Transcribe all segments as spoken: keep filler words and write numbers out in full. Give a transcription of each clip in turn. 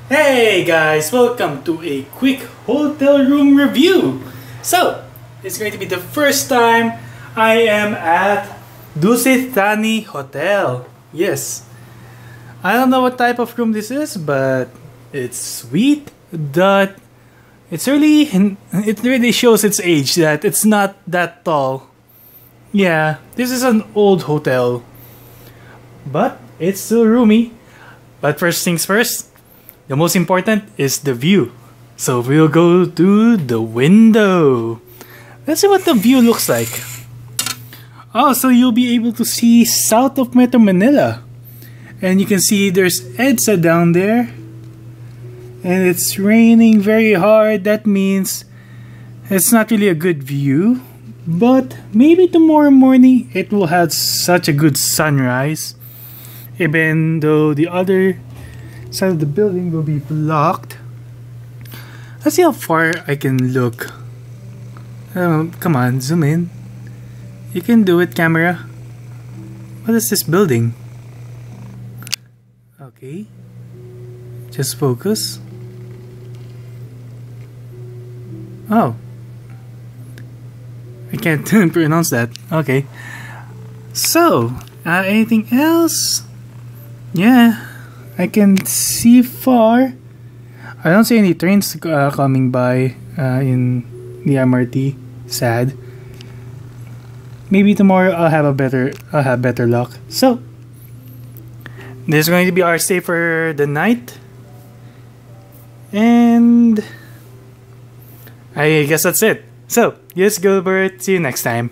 Hey guys, welcome to a quick hotel room review. So, it's going to be the first time I am at Dusit Thani Hotel. Yes, I don't know what type of room this is, but it's sweet. That it's really it really shows its age that it's not that tall. Yeah, this is an old hotel, but it's still roomy. But first things first, the most important is the view. So we'll go to the window. Let's see what the view looks like. Oh, so you'll be able to see south of Metro Manila. And you can see there's EDSA down there. And it's raining very hard. That means it's not really a good view. But maybe tomorrow morning it will have such a good sunrise. Even though the other side of the building will be blocked. Let's see how far I can look. Um, come on, zoom in. You can do it, camera. What is this building? Okay. Just focus. Oh. I can't pronounce that. Okay. So, uh, anything else? Yeah. I can see far. I don't see any trains uh, coming by uh, in the M R T. Sad. Maybe tomorrow I'll have a better I'll have better luck. So this is going to be our stay for the night. And I guess that's it. So, yes, Gilbert. See you next time.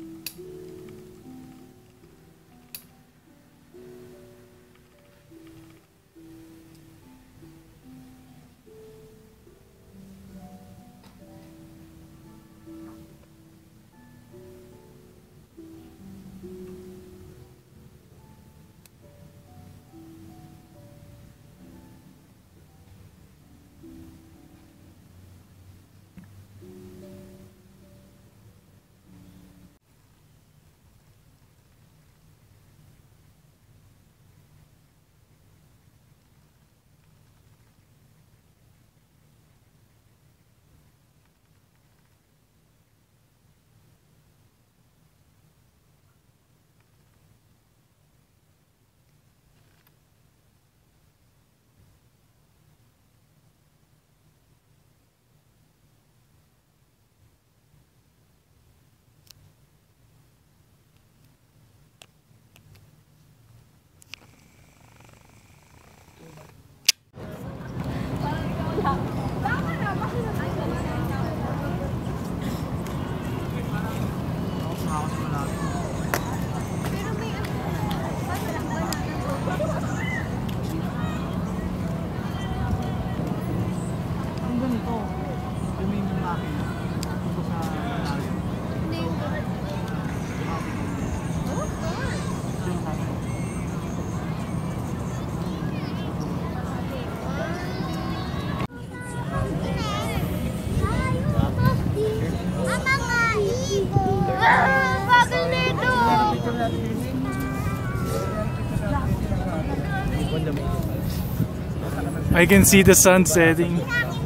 I can see the sun setting.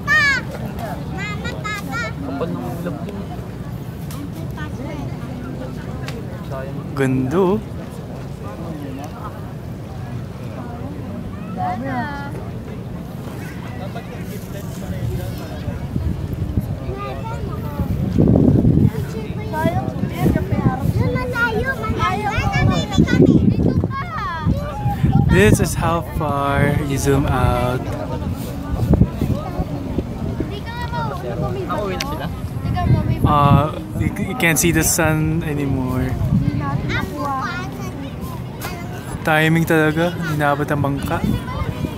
Ganda. This is how far you zoom out. Uh, you, you can't see the sun anymore. Timing talaga, inabot ang bangka.